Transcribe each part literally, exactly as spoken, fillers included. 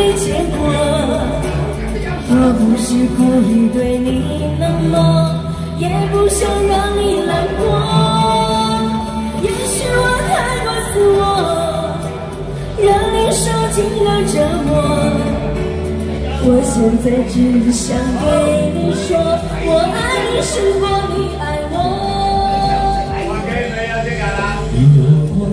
没结果。我不是故意对你冷漠，也不想让你难过。也许我太过自我，让你受尽了折磨。我现在只想对你说，我爱你胜过你爱我。 一个快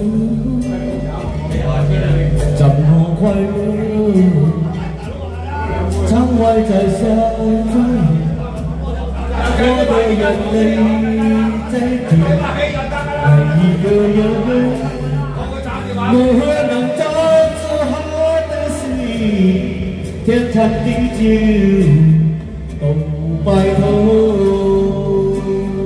乐，怎么快乐？窗外在下着雨，我的眼泪在流。爱一个人，如何能找出他的心？天长地久都不白头。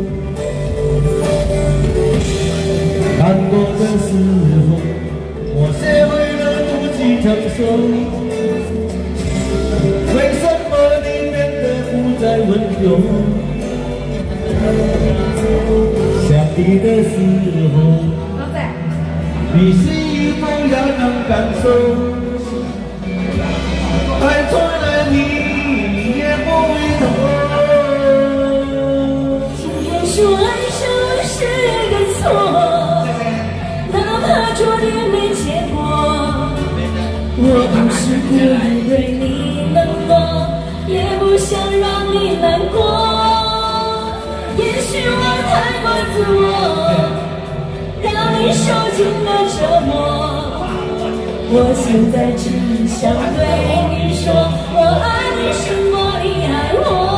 难过的时候，我学会了独自承受。为什么你变得不再温柔？想你的时候，你是否要能感受？爱错了你也不回头。 今天说爱上是个错，哪怕昨天没结果。我不是故意对你冷漠，也不想让你难过。也许我太过自我，让你受尽了折磨。我现在只想对你说，我爱你胜过你爱我。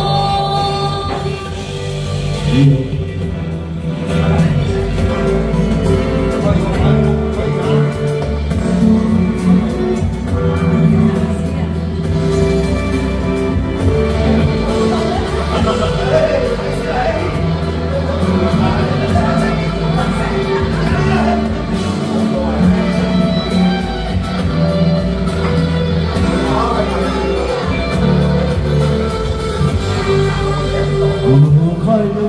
如何快乐？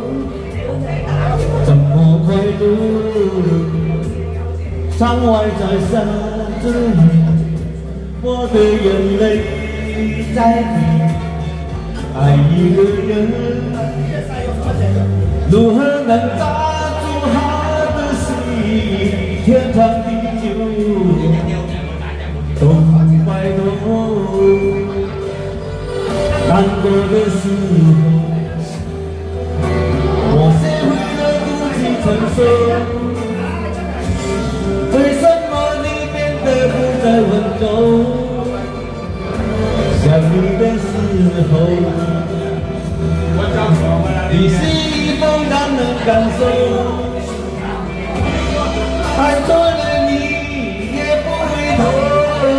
怎么快乐？窗外在下着雨，我的眼泪在流。爱一个人，如何能抓住他的心？天长地久都不白头。难过的时候，我学会了独自承受。为什么你变得不再温柔？想你的时候，你是否让人感受？爱错了你也不回头。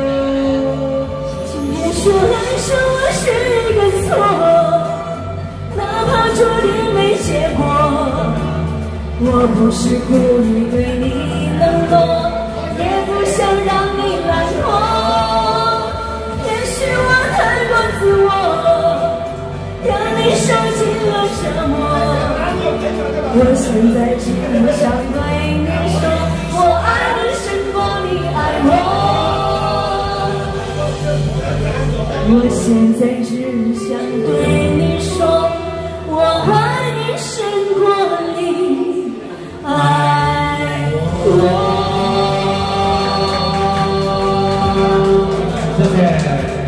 今天说爱上我是个错，哪怕昨天没结果。我不是故意对你冷落，也不想让你难过。也许我太过自我，让你受尽了折磨。我现在只想对你说，我爱你胜过你爱我。我现在只想对你说，我爱你胜过你爱我。 谢谢。